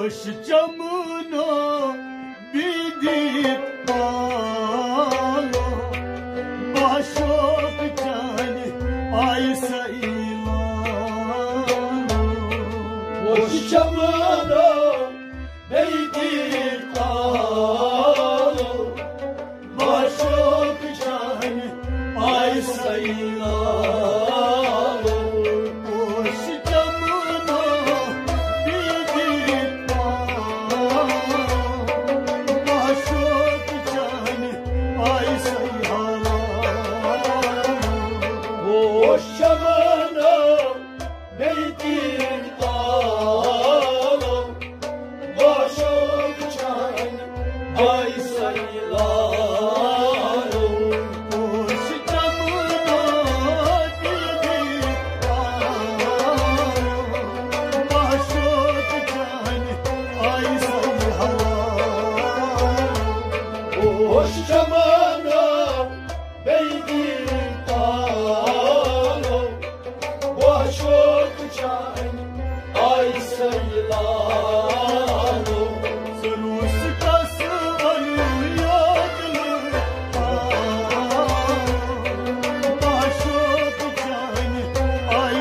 boş camına bidip bağlı baş okçani ay sayılan boş camına bidip bağlı baş okçani ay sayılan boş camına bidip baş okçani ay sayılan boş camına bidip bağlı baş okçani ay sayılan boş camına bidip baş okçani ay sayılan boş camına bidip bağlı baş okçani ay sayılan Sırısı kasıvanı yadlı baş okçani ay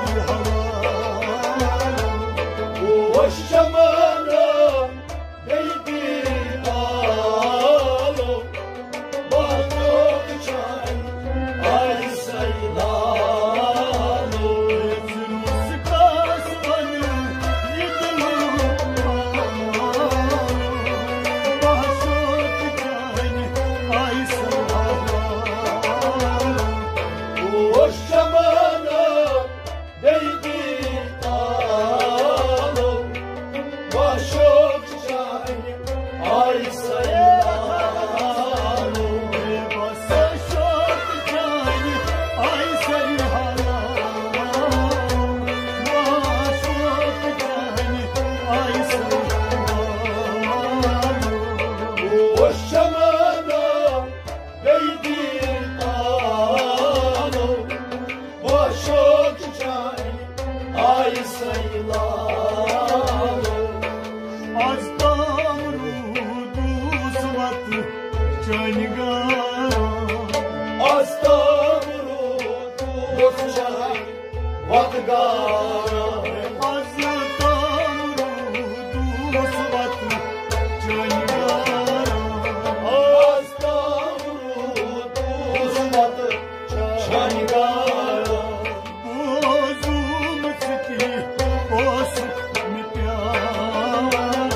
sayılan boş camına bidip bağlı baş okçani ay sayılan Sırısı kasıvanı yadlı baş okçani ay sayılan boş camına bidip bağlı baş okçani ay sayılan basa şokçani ay sayılan baş okçani ay sayılan boş camına bidip bağlı baş okçani ay sayılan Azdan rudu sıvatı çanigar Astamurut Dostçay Vatgara Azdan rudu sıvatı çanigar Astamurut Dostmatı Çanigara Bozum sıkı bozuk mi pyar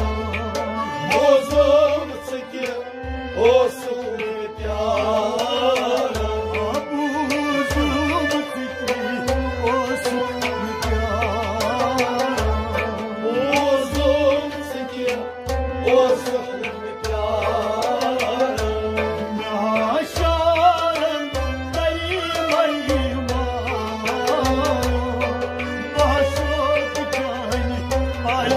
Bozum sıkı o sukun pyara Bozum sıkı bozuk mi pyar Bozum sıkı o sukun pyara Naşaran dayımayma baş okçani ay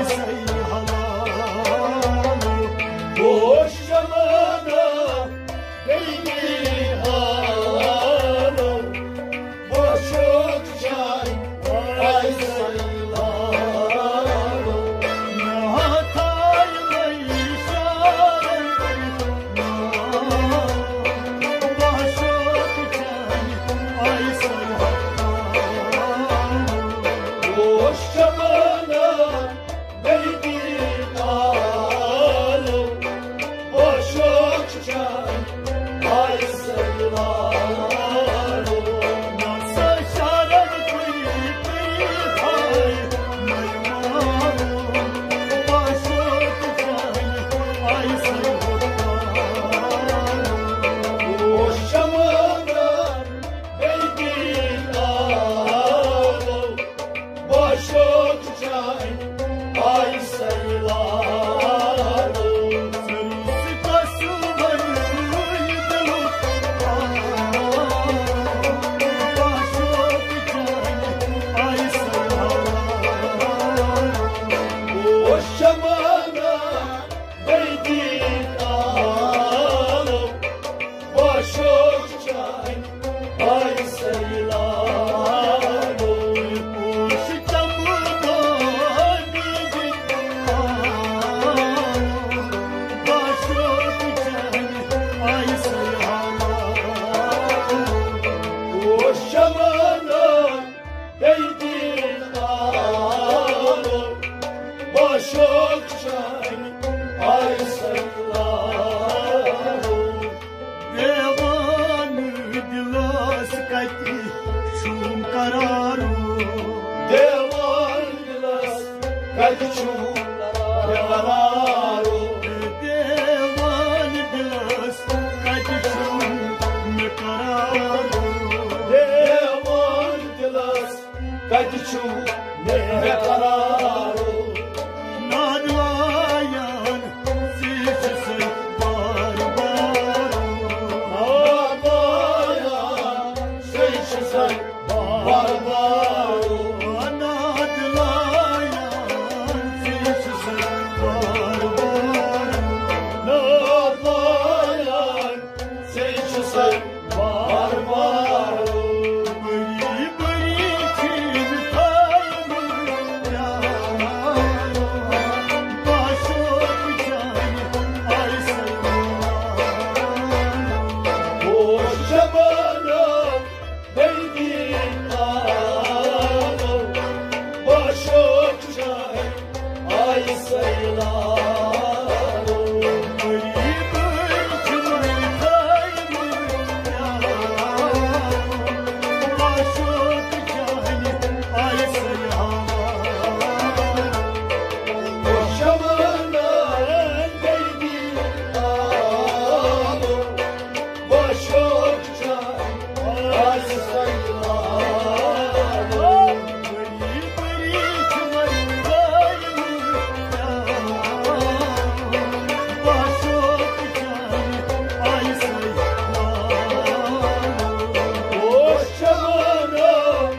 sayılan boş camına beyni hanım boş okçay ay sayılan Hatayla işaret baş okçani ay sayılan boş camına beyni hanım boş okçay ay sayılan Nasıl şaran kıyıklı hay maymanım baş okçani ay sayılan boş camına beyni hanım boş okçay ay sayılan Sırısı kasıvanı yıkılı baş okçani ay sayılan boş camına beyni hanım boş okçay ay sayılan boş camına bidip कछु करारो देवान दिलस कछु में करारो देवान दिलस कछु में करारो नादलायन शीश से बार बार नादलायन शीश से बार बार नादलायन शीश से बार बार नादलायन शीश से बार बार बड़ी बड़ी चीज थाई बाशोक जाने आई सलमान ओ शबाना बैदीनानो बाशोक जाए आई सैलानो बड़ी बड़ी चीज थाई बाशोक जाने आई सलमान ओ शबाना बैदीनानो बाशोक जाए आई सैलानो बड़ी बड़ी चमन बाशोक जाने आई सलमान ओ शबाना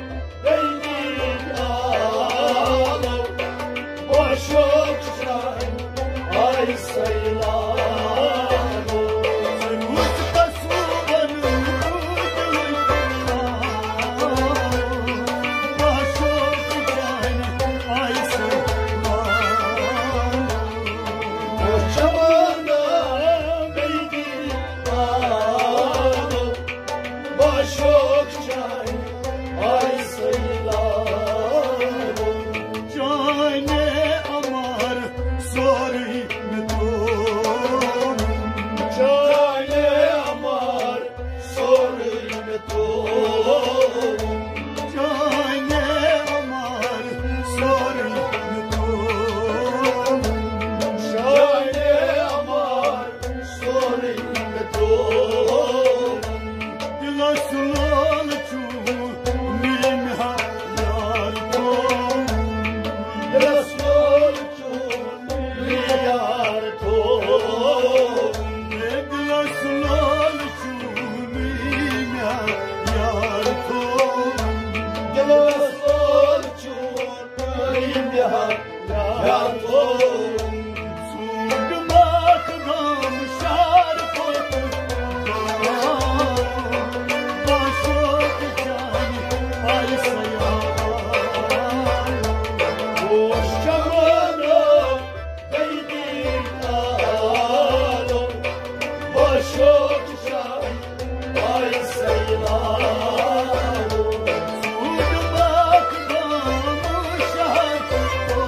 बैदीनानो बाशोक जाए आई सैलानो सरूस कसुबन बाशोक जाने आई सलमान ओ शबाना बैदीनानो बाशोक जाए आई सैलानो जाने अमर सोरी में तो जाने अमर सोरीन तो जाने अमर सोरी में तो जाने अमर सोरीन तो दिलस लाल चू नीम यार तो रसूल चूनी यार तो दिलस लाल चू नीम यार तो रसूल चूनी यार तो सूट माख गाम शार को बाशोक जाने आई सयाबान ओ शबाना बैदीनानो बाशोक जाए आई सैलानो सूट माख गाम शार को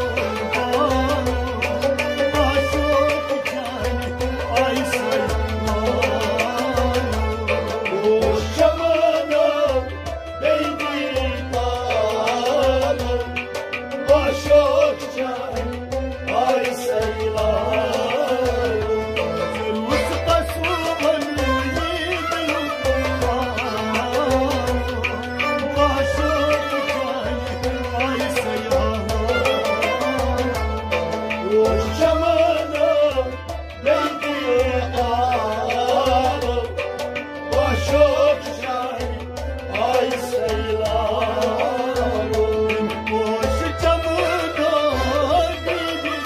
बाशोक जाने आई सयाबान ओ शबाना बैदीनानो बाशोक जाए आई सैलानो सरूस कसुबन बाशोक जाने आई सयाबान ओ शबाना बैदीनानो बाशोक जाए आई सैलानो पोश चमदार दीदी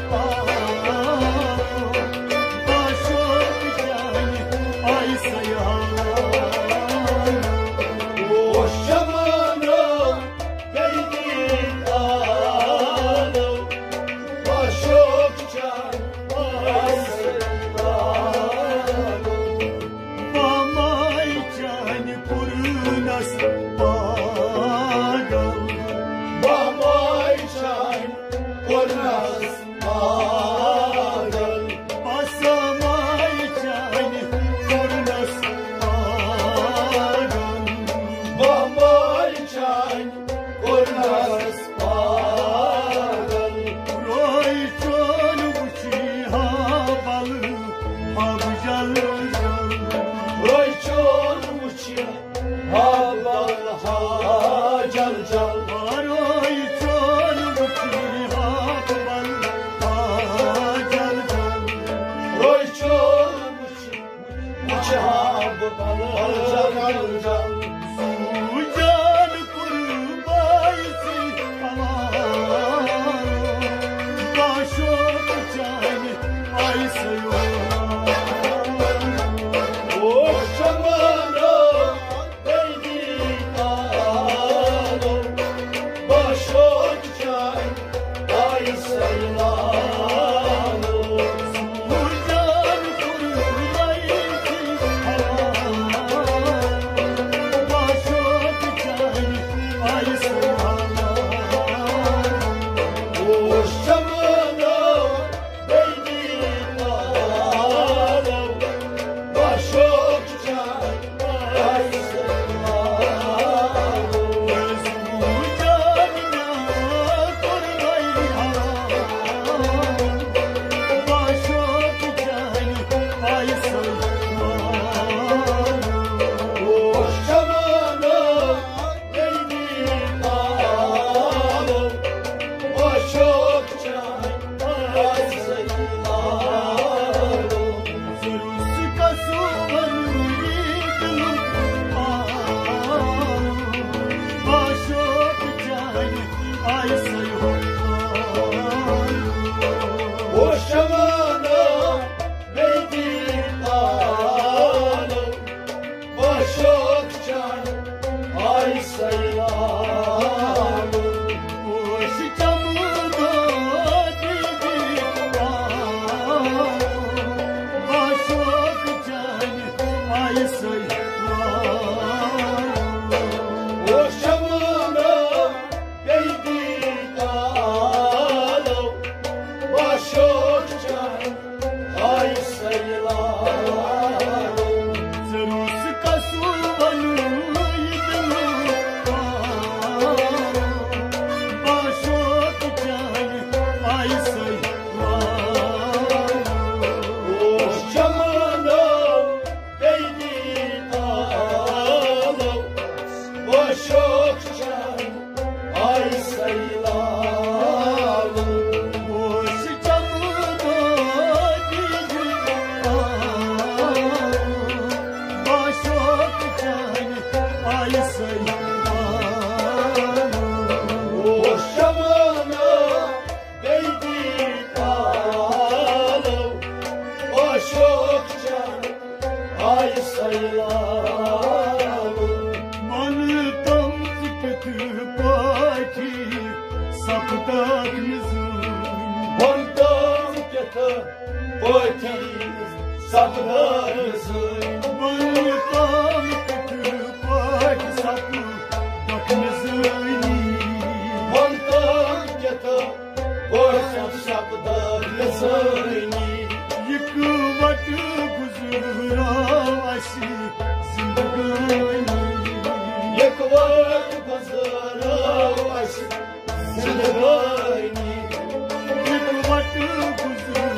बाशोक जाने आई सयाबान ओ शबाना बैदीनानो बाशोक जाए आई सैलानो मामाई जाने पुरनस पागल बाबाई जाए पुरनस पागल पासमाई जाने पुरनस पागल बाबाई जाए पुरनस पागल Aroy çol muçi hak bal jal jal Roy çolmuş Uçab balı jal Sujan kurbaysi aman Başok cani ay sayo O çamana değdi dağlı Başok çay ay sayılalı Sujan kurbaysi aman Başok cani ay sayo O çamana değdi dağlı Başok çay ay sayılalı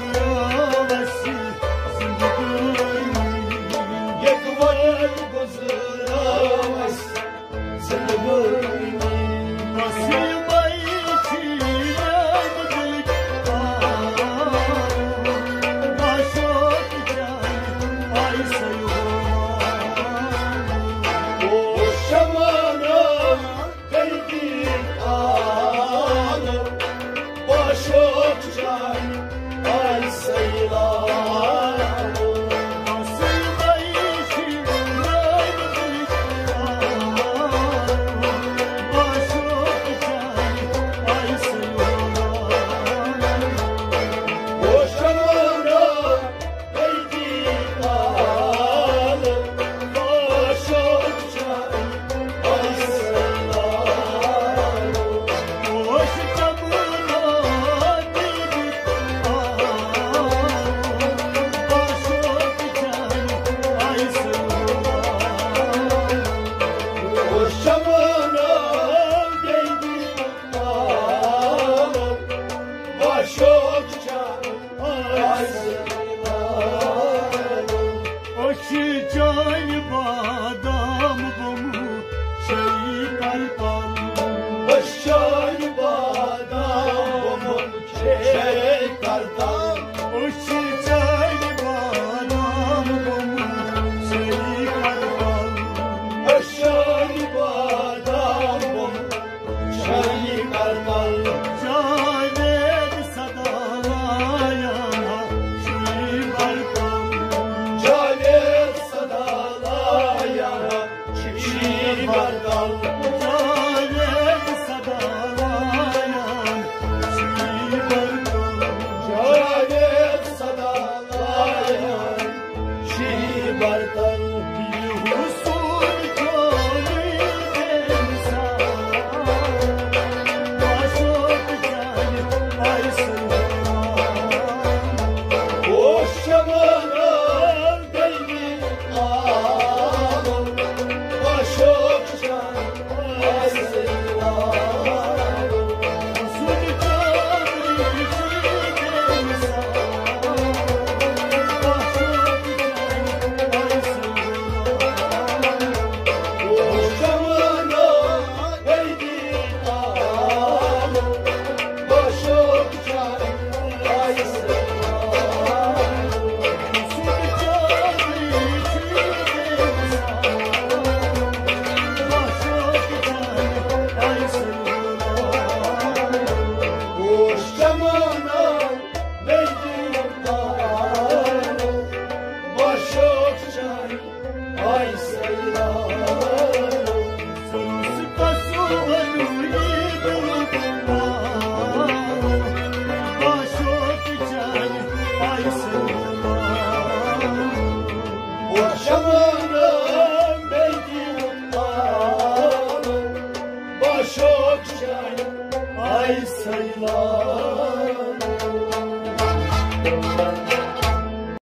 Zindagani Ay sayılar